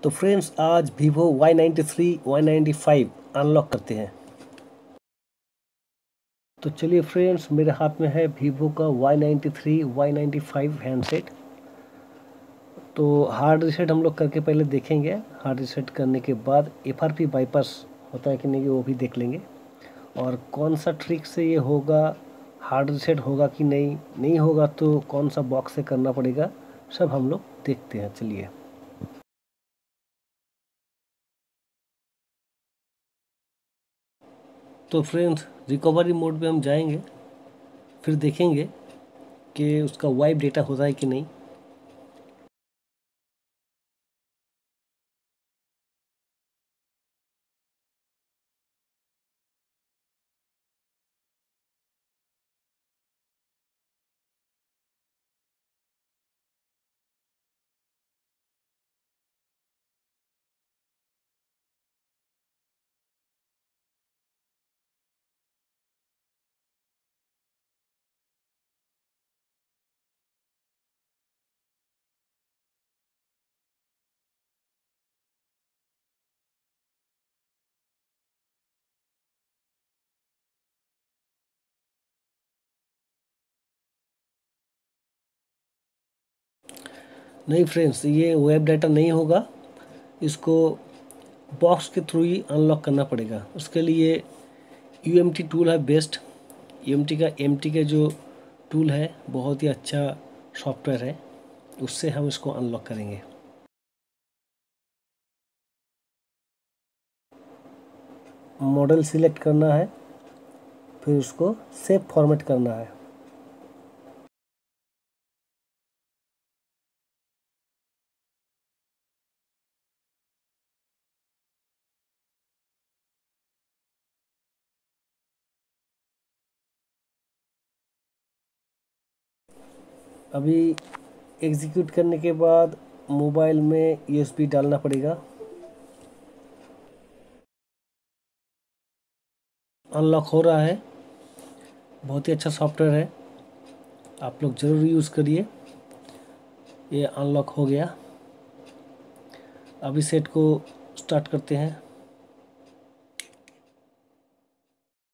तो फ्रेंड्स आज Vivo Y93 Y95 unlock करते हैं। तो चलिए फ्रेंड्स, मेरे हाथ में है वीवो का Y93 Y95 हैंडसेट। तो हार्ड रीसेट हम लोग करके पहले देखेंगे। हार्ड रीसेट करने के बाद FRP बाईपास होता है कि नहीं वो भी देख लेंगे, और कौन सा ट्रिक से ये होगा, हार्ड रीसेट होगा कि नहीं होगा तो कौन सा बॉक्स से करना पड़ेगा, सब हम लोग देखते हैं। चलिए तो फ्रेंड्स, रिकवरी मोड पे हम जाएंगे, फिर देखेंगे कि उसका वाइप डेटा होता है कि नहीं। नहीं फ्रेंड्स, ये वेब डाटा नहीं होगा, इसको बॉक्स के थ्रू ही अनलॉक करना पड़ेगा। उसके लिए UMT टूल है बेस्ट। MT का जो टूल है बहुत ही अच्छा सॉफ्टवेयर है, उससे हम इसको अनलॉक करेंगे। मॉडल सिलेक्ट करना है, फिर उसको सेव फॉर्मेट करना है। अभी एग्जीक्यूट करने के बाद मोबाइल में USB डालना पड़ेगा। अनलॉक हो रहा है, बहुत ही अच्छा सॉफ्टवेयर है, आप लोग ज़रूर यूज़ करिए। ये अनलॉक हो गया। अभी सेट को स्टार्ट करते हैं।